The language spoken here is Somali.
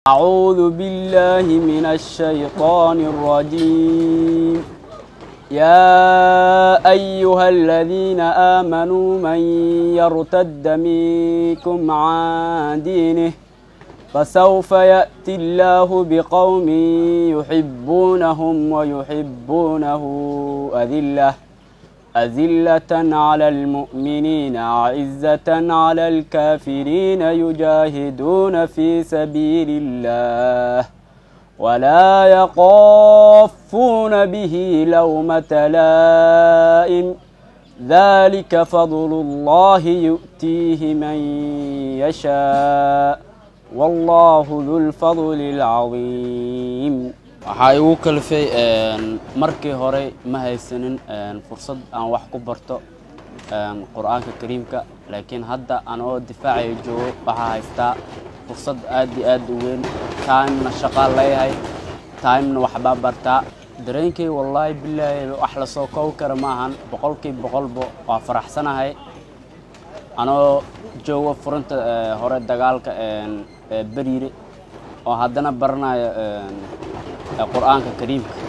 أعوذ بالله من الشيطان الرجيم. يا أيها الذين آمنوا من يرتد منكم عن دينه فسوف يأتي الله بقوم يحبونهم ويحبونه أذلة على المؤمنين أعزة على الكافرين يجاهدون في سبيل الله ولا يخافون به لومة لائم ذلك فضل الله يؤتيه من يشاء والله ذو الفضل العظيم. waxaa igu kalfay markii hore ma haysanin fursad aan wax ku barto quraanka kariimka laakiin hadda aan oo difaacayo joogo waxa haystaa fursad aad iyo aad u weyn taayna shaqo leeyahay taayna wax baa bartaa dareenkay wallahi billahi wax la soo koob kara ma ahan boqolkiiba waa faraxsanahay anoo joogo furanta hore dagaalka bariire oo haddana baranayo القرآن الكريم.